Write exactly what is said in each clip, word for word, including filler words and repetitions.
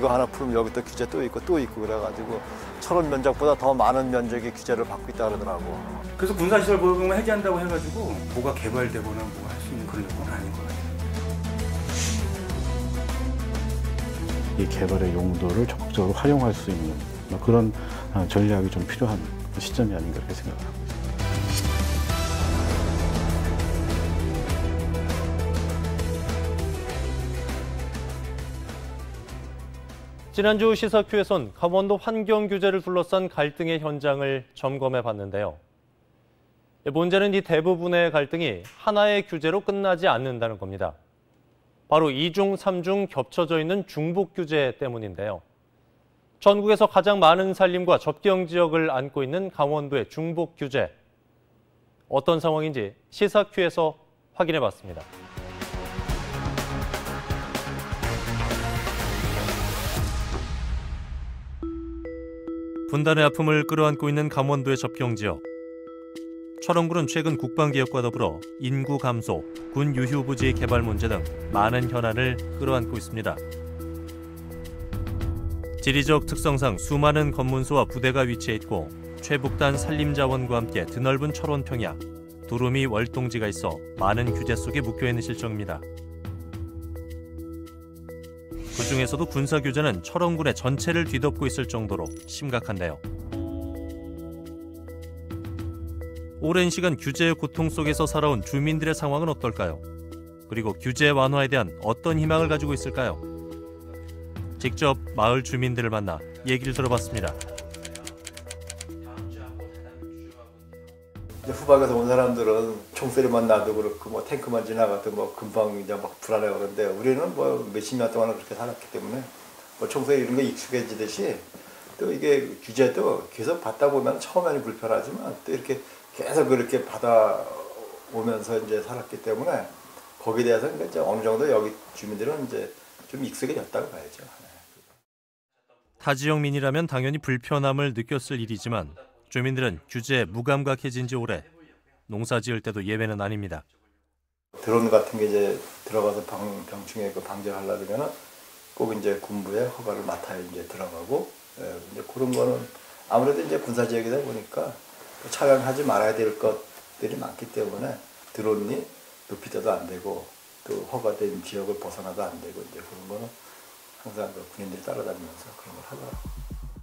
이거 하나 풀면 여기 또 규제 또 있고 또 있고 그래가지고 철원 면적보다 더 많은 면적의 규제를 받고 있다 그러더라고. 그래서 군사시설 보호구역을 해제한다고 해가지고 뭐가 개발되거나 뭐가 할 수 있는 그런 건 아닌 것 같아요. 이 개발의 용도를 적극적으로 활용할 수 있는 그런 전략이 좀 필요한 시점이 아닌가 그렇게 생각합니다. 지난주 시사큐에선 강원도 환경 규제를 둘러싼 갈등의 현장을 점검해 봤는데요. 문제는 이 대부분의 갈등이 하나의 규제로 끝나지 않는다는 겁니다. 바로 이중, 삼중 겹쳐져 있는 중복 규제 때문인데요. 전국에서 가장 많은 산림과 접경 지역을 안고 있는 강원도의 중복 규제. 어떤 상황인지 시사큐에서 확인해 봤습니다. 분단의 아픔을 끌어안고 있는 강원도의 접경 지역. 철원군은 최근 국방개혁과 더불어 인구 감소, 군 유휴 부지 개발 문제 등 많은 현안을 끌어안고 있습니다. 지리적 특성상 수많은 검문소와 부대가 위치해 있고 최북단 산림자원과 함께 드넓은 철원 평야, 두루미 월동지가 있어 많은 규제 속에 묶여있는 실정입니다. 그중에서도 군사규제는 철원군의 전체를 뒤덮고 있을 정도로 심각한데요. 오랜 시간 규제의 고통 속에서 살아온 주민들의 상황은 어떨까요? 그리고 규제 완화에 대한 어떤 희망을 가지고 있을까요? 직접 마을 주민들을 만나 얘기를 들어봤습니다. 후박에서 온 사람들은 총소리만 나도 그렇고 뭐 탱크만 지나가도 뭐 금방 이제 막 불안해하고 그런데 우리는 뭐 몇십 년 동안 그렇게 살았기 때문에 뭐 총소리 이런 게 익숙해지듯이 또 이게 규제도 계속 받다 보면 처음에는 불편하지만 또 이렇게 계속 그렇게 받아오면서 이제 살았기 때문에 거기에 대해서 이제 어느 정도 여기 주민들은 이제 좀 익숙해졌다고 봐야죠. 타 지역민이라면 당연히 불편함을 느꼈을 일이지만 주민들은 규제에 무감각해진 지 오래, 농사 지을 때도 예외는 아닙니다. 드론 같은 게 이제 들어가서 방, 병충해 그 방지하려면은 꼭 이제 군부의 허가를 맡아야 이제 들어가고, 예, 이제 그런 거는 아무래도 이제 군사 지역이다 보니까 촬영하지 말아야 될 것들이 많기 때문에 드론이 높이도 안 되고 또 허가된 지역을 벗어나도 안 되고 이제 그런 거는 항상 그 군인들이 따라다니면서 그런 걸 하더라고요.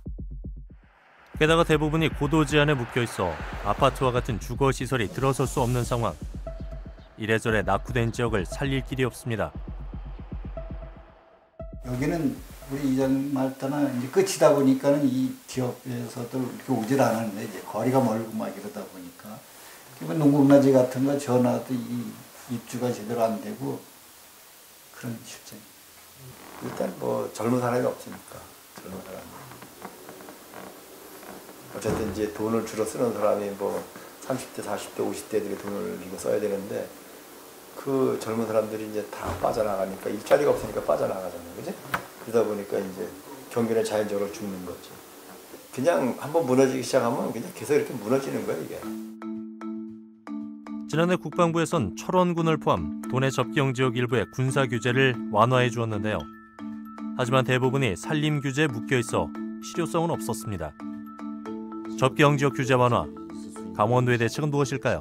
게다가 대부분이 고도 제한에 묶여 있어 아파트와 같은 주거 시설이 들어설 수 없는 상황. 이래저래 낙후된 지역을 살릴 길이 없습니다. 여기는 우리 이장 말따나 이제 끝이다 보니까는 이 지역에서도 이렇게 오질 않았는데 이제 거리가 멀고 막 이러다 보니까 농국나지 같은 거 전화도 이 입주가 제대로 안 되고 그런 실정. 일단 뭐 젊은 사람이 없으니까 젊은 사람이. 어쨌든 이제 돈을 주로 쓰는 사람이 뭐 삼십 대, 사십 대, 오십 대들이 돈을 이거 써야 되는데 그 젊은 사람들이 이제 다 빠져나가니까 일자리가 없으니까 빠져나가잖아요, 그지? 그러다 보니까 이제 경기는 자연적으로 죽는 거지. 그냥 한번 무너지기 시작하면 그냥 계속 이렇게 무너지는 거야 이게. 지난해 국방부에선 철원군을 포함 도내 접경 지역 일부의 군사 규제를 완화해 주었는데요. 하지만 대부분이 산림 규제에 묶여 있어 실효성은 없었습니다. 접경 지역 규제 완화, 강원도의 대책은 무엇일까요?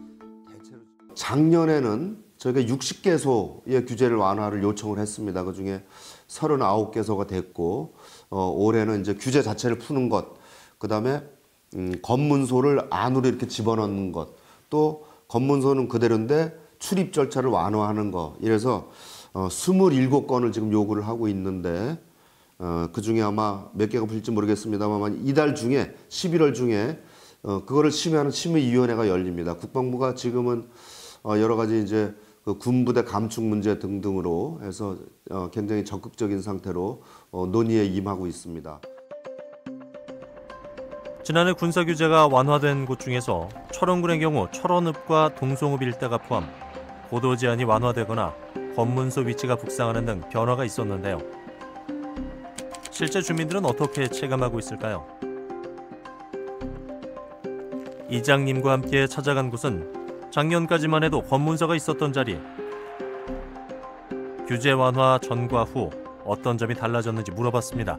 작년에는 저희가 육십 개소의 규제를 완화를 요청을 했습니다. 그중에 서른아홉 개소가 됐고 어, 올해는 이제 규제 자체를 푸는 것, 그다음에 음, 검문소를 안으로 이렇게 집어넣는 것, 또 검문소는 그대로인데 출입 절차를 완화하는 것, 이래서 어, 스물일곱 건을 지금 요구를 하고 있는데 어, 그중에 아마 몇 개가 풀릴지 모르겠습니다만 이달 중에 십일월 중에 어, 그거를 심의하는 심의위원회가 열립니다. 국방부가 지금은 어, 여러 가지 이제 그 군부대 감축 문제 등등으로 해서 어, 굉장히 적극적인 상태로 어, 논의에 임하고 있습니다. 지난해 군사 규제가 완화된 곳 중에서 철원군의 경우 철원읍과 동송읍 일대가 포함 고도 제한이 완화되거나 검문소 위치가 북상하는 등 변화가 있었는데요. 실제 주민들은 어떻게 체감하고 있을까요? 이장님과 함께 찾아간 곳은 작년까지만 해도 검문소가 있었던 자리. 규제 완화 전과 후 어떤 점이 달라졌는지 물어봤습니다.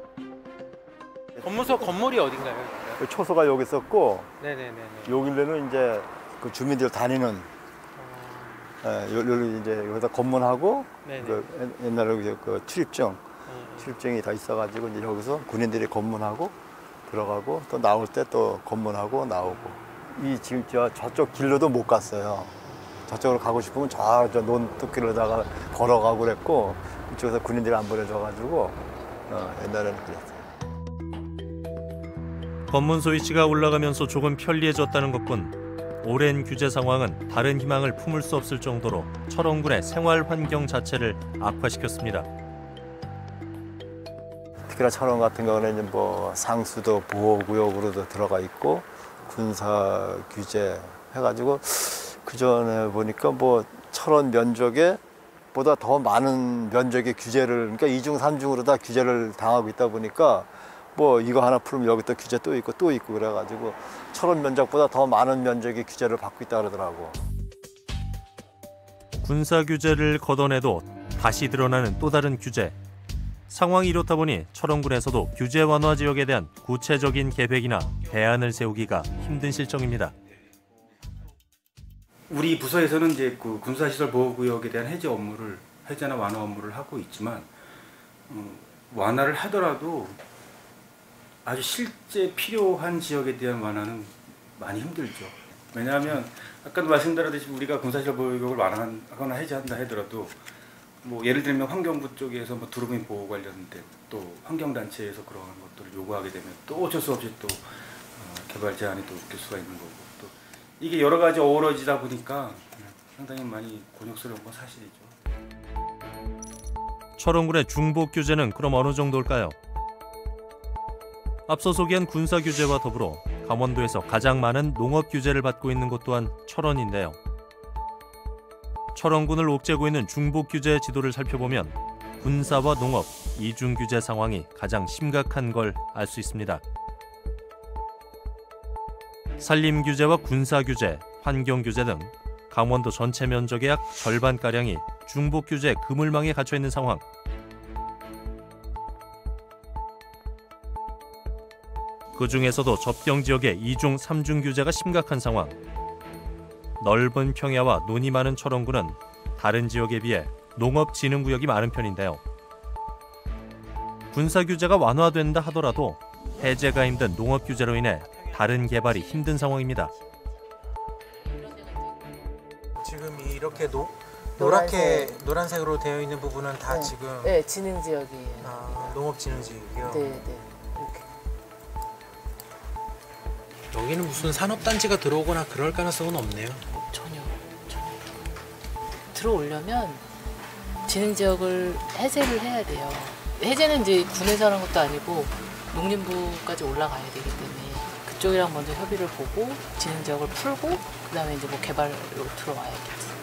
검문소 건물이 어딘가요? 초소가 여기 있었고 네네네. 여기는 이제 그 주민들 다니는 예, 여기 이제 여기다 검문하고 네네. 그 옛날에 그, 그 출입증 음. 출입증이 다 있어가지고 이제 여기서 군인들이 검문하고 들어가고 또 나올 때 또 검문하고 나오고 이 지금 저 저쪽 길로도 못 갔어요. 저쪽으로 가고 싶으면 저, 저 논뚝길로다가 걸어가고 그랬고 이쪽에서 군인들이 안 보내줘가지고 어, 옛날에는 그랬어요. 검문소 위치가 올라가면서 조금 편리해졌다는 것뿐 오랜 규제 상황은 다른 희망을 품을 수 없을 정도로 철원군의 생활 환경 자체를 악화시켰습니다. 특히나 철원 같은 경우는 이제 뭐 상수도 보호구역으로도 들어가 있고 군사 규제 해가지고 그 전에 보니까 뭐 철원 면적에 보다 더 많은 면적의 규제를 그러니까 이중 삼중으로 다 규제를 당하고 있다 보니까 뭐 이거 하나 풀면 여기 또 규제 또 있고 또 있고 그래가지고 철원 면적보다 더 많은 면적의 규제를 받고 있다 그러더라고. 군사 규제를 걷어내도 다시 드러나는 또 다른 규제. 상황이 이렇다 보니 철원군에서도 규제 완화 지역에 대한 구체적인 계획이나 대안을 세우기가 힘든 실정입니다. 우리 부서에서는 이제 그 군사시설 보호구역에 대한 해제 업무를 해제나 완화 업무를 하고 있지만 음, 완화를 하더라도 아주 실제 필요한 지역에 대한 완화는 많이 힘들죠. 왜냐하면 아까도 말씀드렸듯이 우리가 군사시설 보호구역을 완화하거나 해제한다 하더라도 뭐 예를 들면 환경부 쪽에서 뭐 두루미 보호 관련된 또 환경단체에서 그런 것들을 요구하게 되면 또 어쩔 수 없이 또 어, 개발 제한이 또 있을 수가 있는 거고 또 이게 여러 가지 어우러지다 보니까 상당히 많이 곤욕스러운 건 사실이죠. 철원군의 중복 규제는 그럼 어느 정도일까요? 앞서 소개한 군사 규제와 더불어 강원도에서 가장 많은 농업 규제를 받고 있는 곳 또한 철원인데요. 철원군을 옥죄고 있는 중복 규제 지도를 살펴보면 군사와 농업, 이중 규제 상황이 가장 심각한 걸 알 수 있습니다. 산림 규제와 군사 규제, 환경 규제 등 강원도 전체 면적의 약 절반가량이 중복 규제 그물망에 갇혀 있는 상황. 그 중에서도 접경 지역의 이중, 삼중 규제가 심각한 상황. 넓은 평야와 논이 많은 철원군은 다른 지역에 비해 농업진흥구역이 많은 편인데요. 군사 규제가 완화된다 하더라도 해제가 힘든 농업 규제로 인해 다른 개발이 힘든 상황입니다. 지금 이렇게 노, 노랗게 노란색으로 되어 있는 부분은 다 네. 지금 네, 진흥 지역이에요. 아, 농업진흥지역이요. 네, 네. 이렇게. 여기는 무슨 산업단지가 들어오거나 그럴 가능성은 없네요. 전혀, 전혀. 들어오려면 진흥 지역을 해제를 해야 돼요. 해제는 이제 군에서 하는 것도 아니고 농림부까지 올라가야 되기 때문에 그쪽이랑 먼저 협의를 보고 진흥 지역을 풀고 그다음에 이제 뭐 개발로 들어와야겠지.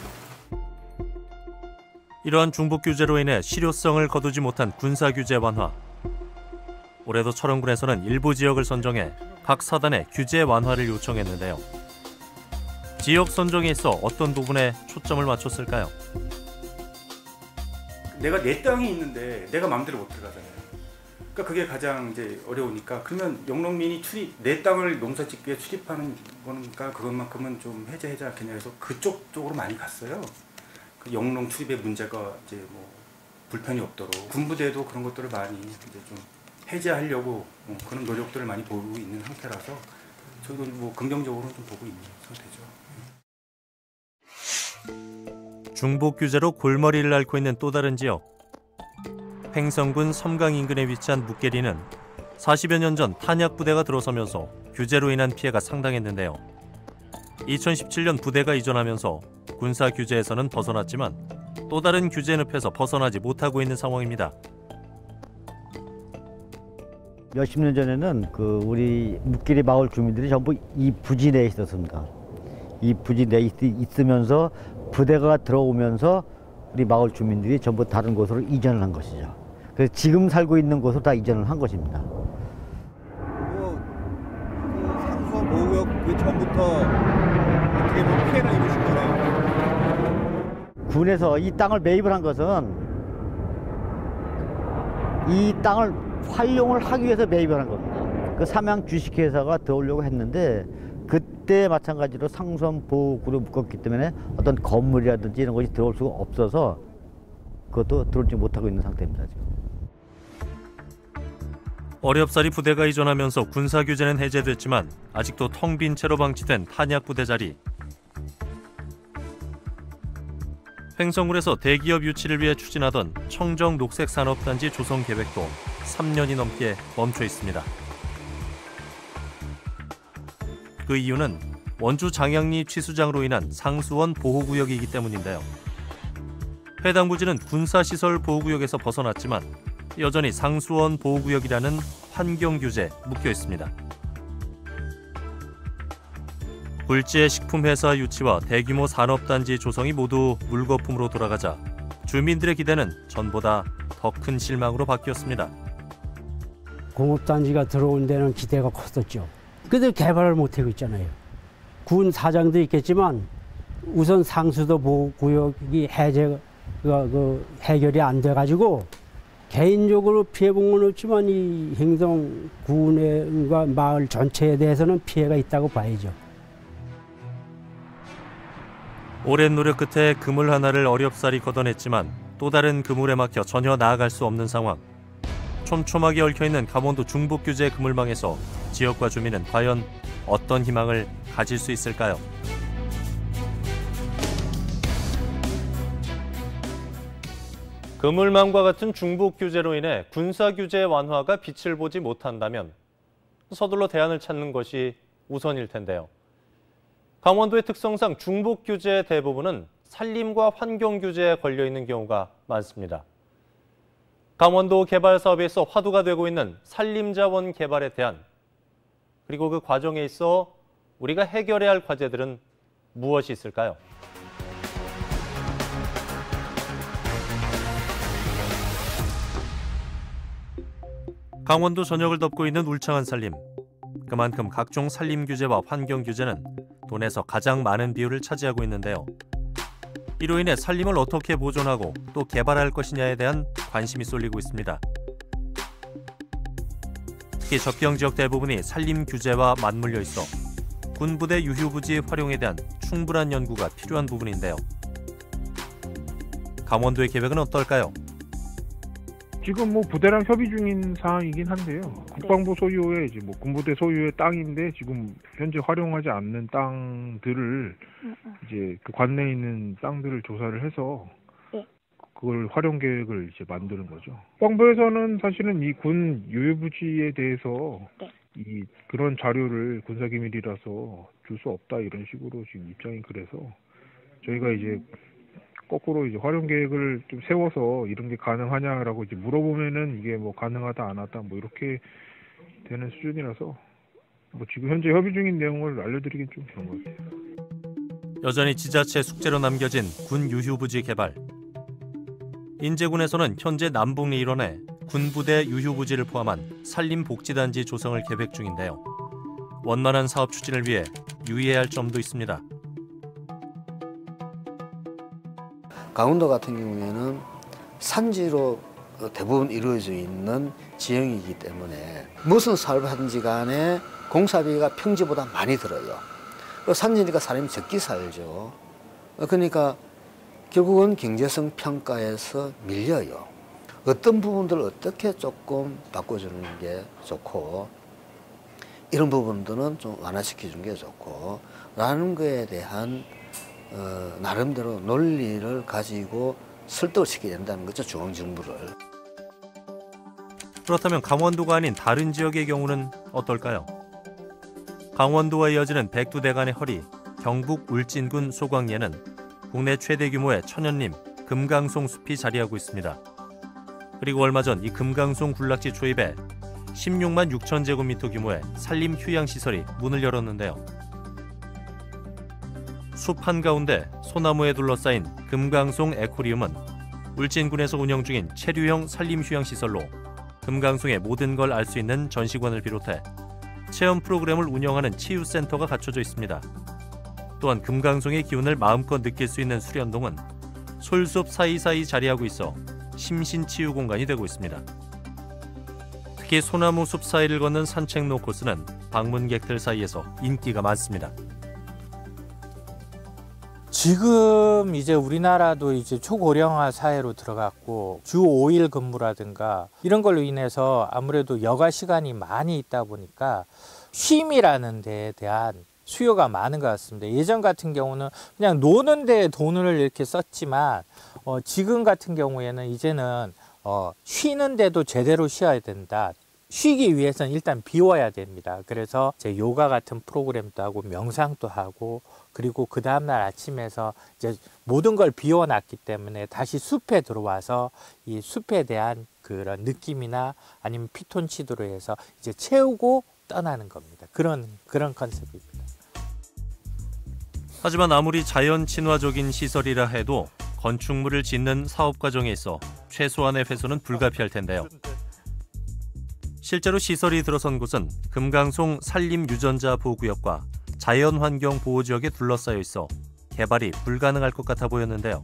이러한 중복 규제로 인해 실효성을 거두지 못한 군사 규제 완화. 올해도 철원군에서는 일부 지역을 선정해 각 사단에 규제 완화를 요청했는데요. 지역 선정에 있어 어떤 부분에 초점을 맞췄을까요? 내가 내 땅이 있는데 내가 마음대로 못 들어가잖아요. 그러니까 그게 가장 이제 어려우니까 그러면 영농민이 출입 내 땅을 농사짓기에 출입하는 거니까 그것만큼은 좀 해제하지 않겠냐 해서 그쪽 쪽으로 많이 갔어요. 그 영농 출입의 문제가 이제 뭐 불편이 없도록 군부대도 그런 것들을 많이 이제 좀 해제하려고 어, 그런 노력들을 많이 보이고 있는 상태라서 저희도 뭐 긍정적으로 좀 보고 있는 상태죠. 중복 규제로 골머리를 앓고 있는 또 다른 지역. 횡성군 섬강 인근에 위치한 묵계리는 사십여 년 전 탄약 부대가 들어서면서 규제로 인한 피해가 상당했는데요. 이천십칠 년 부대가 이전하면서 군사 규제에서는 벗어났지만 또 다른 규제 늪에서 벗어나지 못하고 있는 상황입니다. 몇십 년 전에는 그 우리 묵계리 마을 주민들이 전부 이 부지 내에 있었습니다. 이 부지 내에 있, 있으면서 부대가 들어오면서 우리 마을 주민들이 전부 다른 곳으로 이전을 한 것이죠. 그래서 지금 살고 있는 곳으로 다 이전을 한 것입니다. 뭐, 그 상수 보호구역 그 전부터 어떻게 보면 피해를 입으신 거네요. 군에서 이 땅을 매입을 한 것은 이 땅을 활용을 하기 위해서 매입을 한 겁니다. 그 삼양 주식회사가 들어오려고 했는데 그때 마찬가지로 상수원 보호구로 묶었기 때문에 어떤 건물이라든지 이런 것이 들어올 수가 없어서 그것도 들어오지 못하고 있는 상태입니다. 지금. 어렵사리 부대가 이전하면서 군사규제는 해제됐지만 아직도 텅 빈 채로 방치된 탄약부대 자리. 횡성군에서 대기업 유치를 위해 추진하던 청정 녹색산업단지 조성 계획도 삼 년이 넘게 멈춰 있습니다. 그 이유는 원주 장양리 취수장으로 인한 상수원 보호구역이기 때문인데요. 해당 부지는 군사시설 보호구역에서 벗어났지만 여전히 상수원 보호구역이라는 환경규제에 묶여 있습니다. 굴지의 식품회사 유치와 대규모 산업단지 조성이 모두 물거품으로 돌아가자 주민들의 기대는 전보다 더 큰 실망으로 바뀌었습니다. 공업단지가 들어온 데는 기대가 컸었죠. 근데 개발을 못하고 있잖아요. 군 사장도 있겠지만 우선 상수도 보호구역이 해제가 그 해결이 안 돼가지고 개인적으로 피해본 건 없지만 이 횡성군과 마을 전체에 대해서는 피해가 있다고 봐야죠. 오랜 노력 끝에 그물 하나를 어렵사리 걷어냈지만 또 다른 그물에 막혀 전혀 나아갈 수 없는 상황. 촘촘하게 얽혀있는 강원도 중북규제 그물망에서 지역과 주민은 과연 어떤 희망을 가질 수 있을까요? 그물망과 같은 중북규제로 인해 군사규제 완화가 빛을 보지 못한다면 서둘러 대안을 찾는 것이 우선일 텐데요. 강원도의 특성상 중북규제의 대부분은 산림과 환경규제에 걸려있는 경우가 많습니다. 강원도 개발 사업에서 화두가 되고 있는 산림자원 개발에 대한 그리고 그 과정에 있어 우리가 해결해야 할 과제들은 무엇이 있을까요? 강원도 전역을 덮고 있는 울창한 산림. 그만큼 각종 산림 규제와 환경 규제는 돈에서 가장 많은 비율을 차지하고 있는데요. 이로 인해 산림을 어떻게 보존하고 또 개발할 것이냐에 대한 관심이 쏠리고 있습니다. 특히 접경 지역 대부분이 산림 규제와 맞물려 있어 군부대 유휴부지 활용에 대한 충분한 연구가 필요한 부분인데요. 강원도의 계획은 어떨까요? 지금 뭐 부대랑 협의 중인 사항이긴 한데요. 국방부 소유의 이제 뭐 군부대 소유의 땅인데 지금 현재 활용하지 않는 땅들을 이제 그 관내에 있는 땅들을 조사를 해서 그걸 활용 계획을 이제 만드는 거죠. 국방부에서는 사실은 이 군 유휴부지에 대해서 이 그런 자료를 군사기밀이라서 줄 수 없다 이런 식으로 지금 입장이 그래서 저희가 이제 거꾸로 이제 활용 계획을 좀 세워서 이런 게 가능하냐라고 이제 물어보면은 이게 뭐 가능하다 안 하다 뭐 이렇게 되는 수준이라서 뭐 지금 현재 협의 중인 내용을 알려드리긴 좀 그런 것 같아요. 여전히 지자체 숙제로 남겨진 군 유휴부지 개발. 인제군에서는 현재 남북리 일원에 군부대 유휴부지를 포함한 산림복지단지 조성을 계획 중인데요. 원만한 사업 추진을 위해 유의해야 할 점도 있습니다. 강원도 같은 경우에는 산지로 대부분 이루어져 있는 지형이기 때문에 무슨 사업을 하든지 간에 공사비가 평지보다 많이 들어요. 산지니까 사람이 적게 살죠. 그러니까 결국은 경제성 평가에서 밀려요. 어떤 부분들을 어떻게 조금 바꿔주는 게 좋고 이런 부분들은 좀 완화시켜주는 게 좋고 라는 거에 대한 어, 나름대로 논리를 가지고 설득을 시켜야 된다는 거죠, 중앙정부를. 그렇다면 강원도가 아닌 다른 지역의 경우는 어떨까요? 강원도와 이어지는 백두대간의 허리, 경북 울진군 소광리에는 국내 최대 규모의 천연림, 금강송 숲이 자리하고 있습니다. 그리고 얼마 전 이 금강송 군락지 초입에 십육만 육천 제곱미터 규모의 산림 휴양시설이 문을 열었는데요. 숲 한가운데 소나무에 둘러싸인 금강송 에코리움은 울진군에서 운영 중인 체류형 산림 휴양시설로 금강송의 모든 걸 알 수 있는 전시관을 비롯해 체험 프로그램을 운영하는 치유센터가 갖춰져 있습니다. 또한 금강송의 기운을 마음껏 느낄 수 있는 수련동은 솔숲 사이사이 자리하고 있어 심신치유 공간이 되고 있습니다. 특히 소나무 숲 사이를 걷는 산책로 코스는 방문객들 사이에서 인기가 많습니다. 지금 이제 우리나라도 이제 초고령화 사회로 들어갔고 주 오 일 근무라든가 이런 걸로 인해서 아무래도 여가 시간이 많이 있다 보니까 쉼이라는 데에 대한 수요가 많은 것 같습니다. 예전 같은 경우는 그냥 노는 데에 돈을 이렇게 썼지만 어, 지금 같은 경우에는 이제는 어, 쉬는 데도 제대로 쉬어야 된다. 쉬기 위해서는 일단 비워야 됩니다. 그래서 제 요가 같은 프로그램도 하고 명상도 하고 그리고 그 다음날 아침에서 이제 모든 걸 비워놨기 때문에 다시 숲에 들어와서 이 숲에 대한 그런 느낌이나 아니면 피톤치드로 해서 이제 채우고 떠나는 겁니다. 그런 그런 컨셉입니다. 하지만 아무리 자연 친화적인 시설이라 해도 건축물을 짓는 사업 과정에 있어 최소한의 훼손은 불가피할 텐데요. 실제로 시설이 들어선 곳은 금강송 산림유전자 보호구역과 자연환경보호지역에 둘러싸여 있어 개발이 불가능할 것 같아 보였는데요.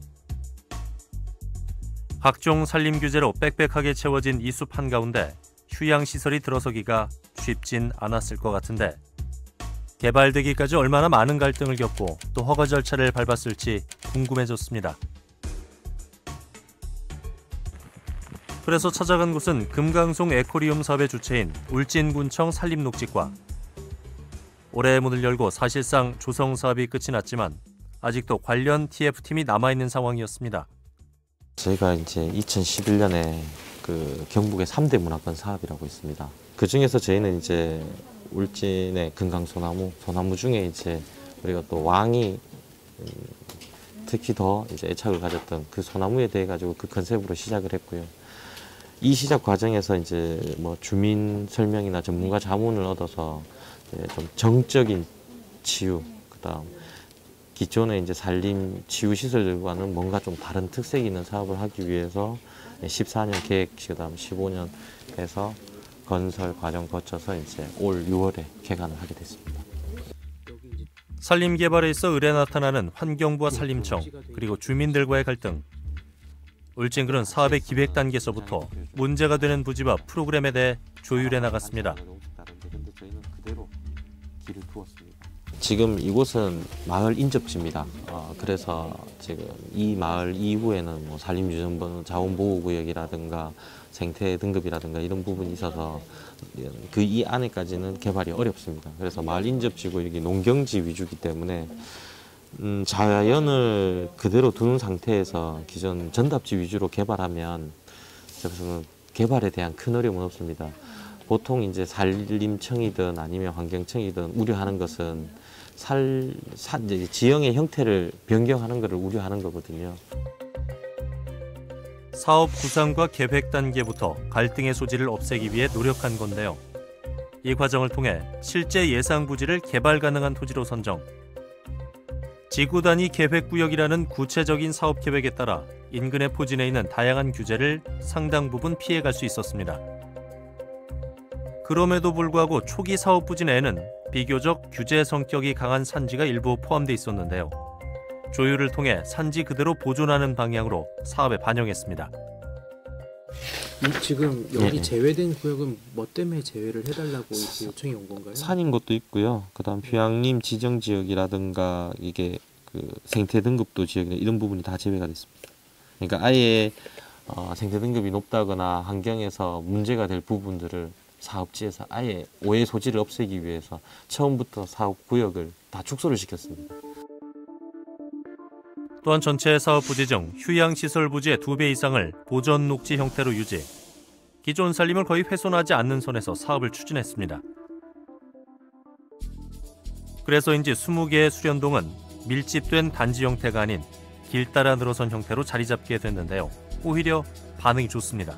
각종 산림 규제로 빽빽하게 채워진 이 숲 한가운데 휴양시설이 들어서기가 쉽진 않았을 것 같은데 개발되기까지 얼마나 많은 갈등을 겪고 또 허가 절차를 밟았을지 궁금해졌습니다. 그래서 찾아간 곳은 금강송 에코리움 사업의 주체인 울진군청 산림녹지과. 올해 문을 열고 사실상 조성 사업이 끝이 났지만 아직도 관련 티에프팀이 남아있는 상황이었습니다. 저희가 이제 이천십일 년에 그 경북의 삼 대 문화권 사업이라고 있습니다. 그 중에서 저희는 이제 울진의 금강소나무, 소나무 중에 이제 우리가 또 왕이 특히 더 이제 애착을 가졌던 그 소나무에 대해 가지고 그 컨셉으로 시작을 했고요. 이 시작 과정에서 이제 뭐 주민 설명이나 전문가 자문을 얻어서 이제 좀 정적인 치유, 그다음 기존의 이제 산림 치유 시설들과는 뭔가 좀 다른 특색이 있는 사업을 하기 위해서 십사 년 계획, 그다음 십오 년 해서 건설 과정 거쳐서 이제 올 유월에 개관을 하게 됐습니다. 산림 개발에 있어 을에 나타나는 환경부와 산림청 그리고 주민들과의 갈등. 울진군은 사업의 기획 단계에서부터 문제가 되는 부지와 프로그램에 대해 조율해 나갔습니다. 지금 이곳은 마을 인접지입니다. 어, 그래서 지금 이 마을 이후에는 뭐 산림유전번 자원보호구역이라든가 생태 등급이라든가 이런 부분이 있어서 그 이 안에까지는 개발이 어렵습니다. 그래서 마을 인접지고 여기 농경지 위주이기 때문에 음, 자연을 그대로 두는 상태에서 기존 전답지 위주로 개발하면 저기서는 개발에 대한 큰 어려움은 없습니다. 보통 이제 산림청이든 아니면 환경청이든 우려하는 것은 살, 사, 이제 지형의 형태를 변경하는 것을 우려하는 거거든요. 사업 구상과 계획 단계부터 갈등의 소지를 없애기 위해 노력한 건데요. 이 과정을 통해 실제 예상 부지를 개발 가능한 토지로 선정. 지구 단위 계획구역이라는 구체적인 사업 계획에 따라 인근의 포진에 있는 다양한 규제를 상당 부분 피해갈 수 있었습니다. 그럼에도 불구하고 초기 사업 부지 내에는 비교적 규제 성격이 강한 산지가 일부 포함돼 있었는데요. 조율을 통해 산지 그대로 보존하는 방향으로 사업에 반영했습니다. 지금 여기 예. 제외된 구역은 뭐 때문에 제외를 해달라고 이렇게 요청이 온 건가요? 산인 것도 있고요. 그다음 휴양림 지정 지역이라든가 이게 그 생태 등급도 지역이나 이런 부분이 다 제외가 됐습니다. 그러니까 아예 어, 생태 등급이 높다거나 환경에서 문제가 될 부분들을 사업지에서 아예 오해 소지를 없애기 위해서 처음부터 사업 구역을 다 축소를 시켰습니다. 또한 전체 사업 부지 중 휴양시설 부지의 두 배 이상을 보전 녹지 형태로 유지, 기존 산림을 거의 훼손하지 않는 선에서 사업을 추진했습니다. 그래서인지 이십 개의 수련동은 밀집된 단지 형태가 아닌 길 따라 늘어선 형태로 자리 잡게 됐는데요. 오히려 반응이 좋습니다.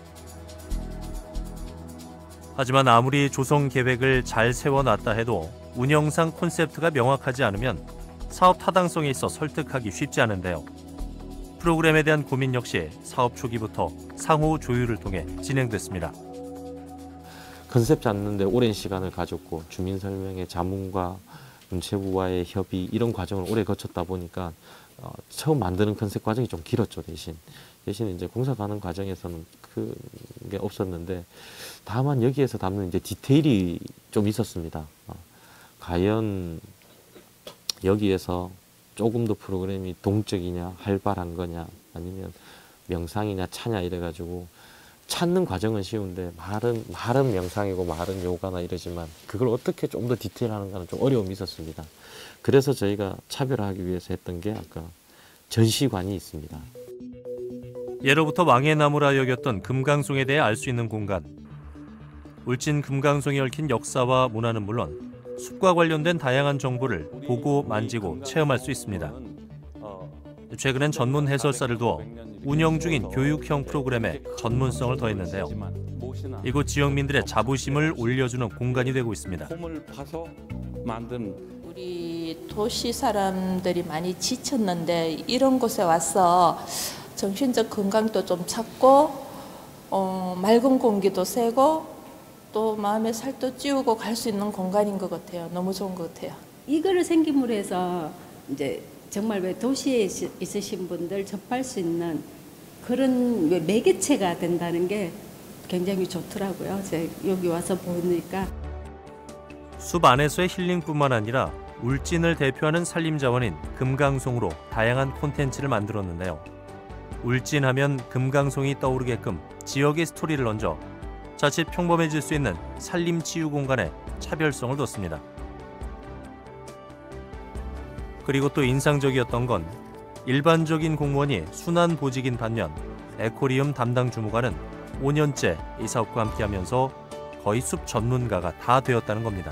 하지만 아무리 조성 계획을 잘 세워놨다 해도 운영상 콘셉트가 명확하지 않으면 사업 타당성에 있어 설득하기 쉽지 않은데요. 프로그램에 대한 고민 역시 사업 초기부터 상호 조율을 통해 진행됐습니다. 컨셉 잡는데 오랜 시간을 가졌고 주민 설명의 자문과 문체부와의 협의 이런 과정을 오래 거쳤다 보니까 어, 처음 만드는 컨셉 과정이 좀 길었죠. 대신 대신 이제 공사 가는 과정에서는 그게 없었는데 다만 여기에서 담는 이제 디테일이 좀 있었습니다. 어, 과연 여기에서 조금 더 프로그램이 동적이냐, 활발한 거냐, 아니면 명상이냐, 차냐 이래가지고 찾는 과정은 쉬운데 말은 말은 명상이고 말은 요가나 이러지만 그걸 어떻게 좀 더 디테일하는가는 좀 어려움이 있었습니다. 그래서 저희가 차별화하기 위해서 했던 게 아까 전시관이 있습니다. 예로부터 왕의 나무라 여겼던 금강송에 대해 알 수 있는 공간. 울진 금강송이 얽힌 역사와 문화는 물론 숲과 관련된 다양한 정보를 보고 만지고 체험할 수 있습니다. 최근엔 전문 해설사를 두어 운영 중인 교육형 프로그램에 전문성을 더했는데요. 이곳 지역민들의 자부심을 올려주는 공간이 되고 있습니다. 우리 도시 사람들이 많이 지쳤는데 이런 곳에 와서 정신적 건강도 좀 찾고 어, 맑은 공기도 쐬고 또 마음의 살도 찌우고 갈 수 있는 공간인 것 같아요. 너무 좋은 것 같아요. 이거를 생김으로 해서 이제 정말 왜 도시에 있으신 분들 접할 수 있는 그런 왜 매개체가 된다는 게 굉장히 좋더라고요. 제가 여기 와서 보니까. 숲 안에서의 힐링뿐만 아니라 울진을 대표하는 산림자원인 금강송으로 다양한 콘텐츠를 만들었는데요. 울진하면 금강송이 떠오르게끔 지역의 스토리를 얹어 자칫 평범해질 수 있는 산림치유 공간에 차별성을 뒀습니다. 그리고 또 인상적이었던 건 일반적인 공무원이 순환 보직인 반면 에코리움 담당 주무관은 오 년째 이 사업과 함께하면서 거의 숲 전문가가 다 되었다는 겁니다.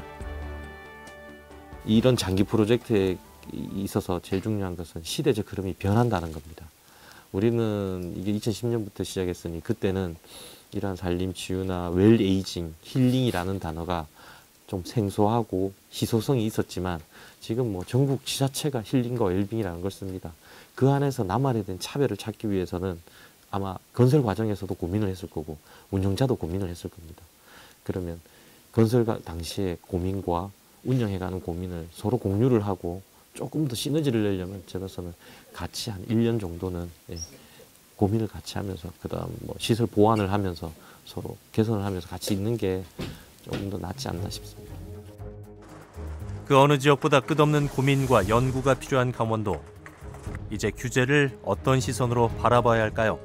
이런 장기 프로젝트에 있어서 제일 중요한 것은 시대적 흐름이 변한다는 겁니다. 우리는 이게 이천십 년부터 시작했으니 그때는 이러한 산림치유나 웰에이징, 힐링이라는 단어가 좀 생소하고 희소성이 있었지만 지금 뭐 전국 지자체가 힐링과 웰빙이라는 걸 씁니다. 그 안에서 나만에 대한 차별을 찾기 위해서는 아마 건설 과정에서도 고민을 했을 거고 운영자도 고민을 했을 겁니다. 그러면 건설 당시의 고민과 운영해가는 고민을 서로 공유를 하고 조금 더 시너지를 내려면 제가서는 같이 한 일 년 정도는 예, 고민을 같이 하면서 그다음 뭐 시설 보완을 하면서 서로 개선을 하면서 같이 있는 게 조금 더 낫지 않나 싶습니다. 그 어느 지역보다 끝없는 고민과 연구가 필요한 강원도. 이제 규제를 어떤 시선으로 바라봐야 할까요?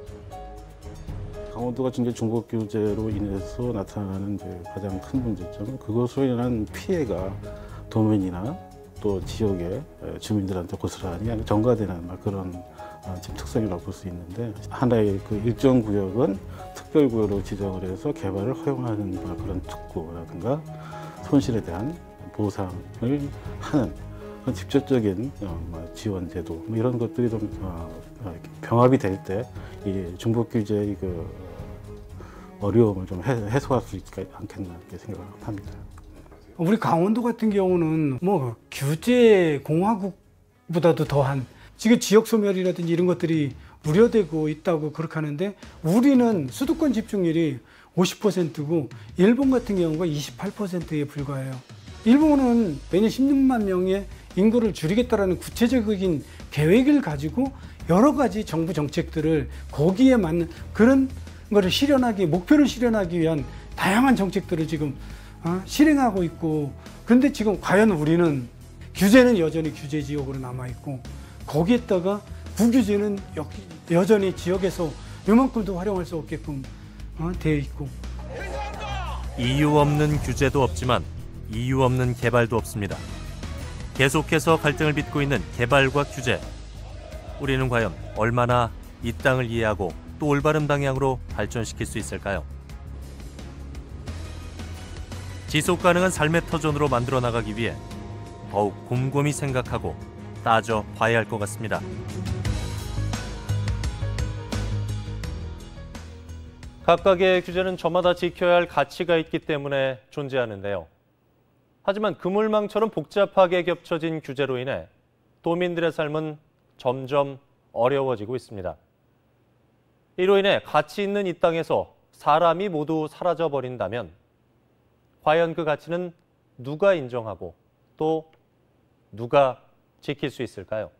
강원도가 이제 중복 규제로 인해서 나타나는 이제 가장 큰 문제점은 그것으로 인한 피해가 도민이나 또 지역의 주민들한테 고스란히 전가되는 그런 지금 특성이라고 볼 수 있는데 하나의 그 일정 구역은 특별구역으로 지정을 해서 개발을 허용하는 그런 특구라든가 손실에 대한 보상을 하는 그런 직접적인 지원 제도 뭐 이런 것들이 좀 병합이 될 때 이 중복 규제의 그 어려움을 좀 해소할 수 있지 않겠나 이렇게 생각을 합니다. 우리 강원도 같은 경우는 뭐 규제 공화국보다도 더한 지금 지역 소멸이라든지 이런 것들이 우려되고 있다고 그렇게 하는데 우리는 수도권 집중률이 오십 퍼센트고 일본 같은 경우가 이십팔 퍼센트에 불과해요. 일본은 매년 십육만 명의 인구를 줄이겠다라는 구체적인 계획을 가지고 여러 가지 정부 정책들을 거기에 맞는 그런 거를 실현하기, 목표를 실현하기 위한 다양한 정책들을 지금 어, 실행하고 있고, 그런데 지금 과연 우리는 규제는 여전히 규제 지역으로 남아있고 거기에다가 부규제는 여, 여전히 지역에서 요만큼도 활용할 수 없게끔 어, 되어 있고. 이유 없는 규제도 없지만 이유 없는 개발도 없습니다. 계속해서 갈등을 빚고 있는 개발과 규제. 우리는 과연 얼마나 이 땅을 이해하고 또 올바른 방향으로 발전시킬 수 있을까요? 지속 가능한 삶의 터전으로 만들어 나가기 위해 더욱 곰곰이 생각하고 따져 봐야 할 것 같습니다. 각각의 규제는 저마다 지켜야 할 가치가 있기 때문에 존재하는데요. 하지만 그물망처럼 복잡하게 겹쳐진 규제로 인해 도민들의 삶은 점점 어려워지고 있습니다. 이로 인해 가치 있는 이 땅에서 사람이 모두 사라져버린다면 과연 그 가치는 누가 인정하고 또 누가 지킬 수 있을까요?